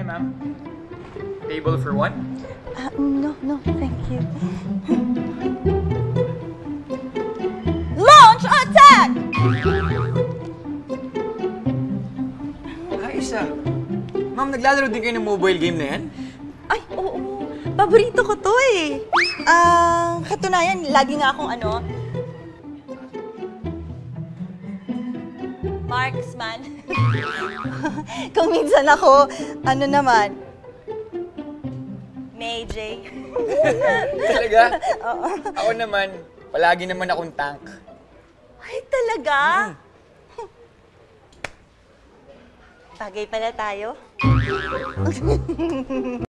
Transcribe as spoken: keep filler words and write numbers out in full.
ma'am. Table for one? Uh, no, no, thank you. Launch attack! Ah, isa. Ma'am, naglalaro din kayo ng mobile game na yan? Ay, oo. Paborito ko to eh. Ah, katunayan, lagi nga akong ano, marksman. Kung minsan ako, ano naman, May J. Talaga? Oo. Ako naman, palagi naman akong tank. Ay, talaga? Bagay pala tayo.